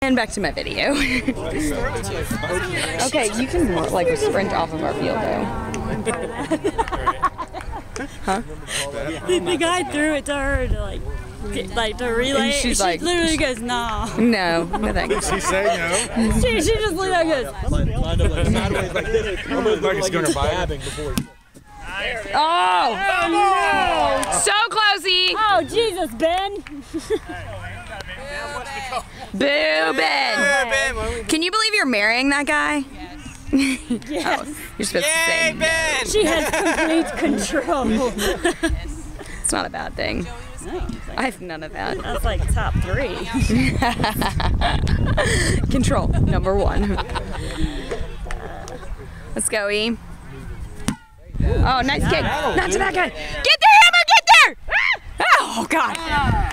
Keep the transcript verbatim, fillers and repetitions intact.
And back to my video. Okay, you can like sprint off of our field though. Huh? The, the guy threw it to her to like, get, like to relay. And she's she like, literally goes, "Nah." No, no thanks. She say no. she, she just looked like this. Like it's gonna bite. Oh! No! So closey! Oh Jesus, Ben! Boo, Ben! Can you believe you're marrying that guy? Yes. Oh, you're supposed to say Ben! She has complete control. it's not a bad thing. No, I have none of that. that's like top three. Control, number one. Let's go, E. Oh, nice kick. Not to that guy. Get there, Emma, get there! Oh, God.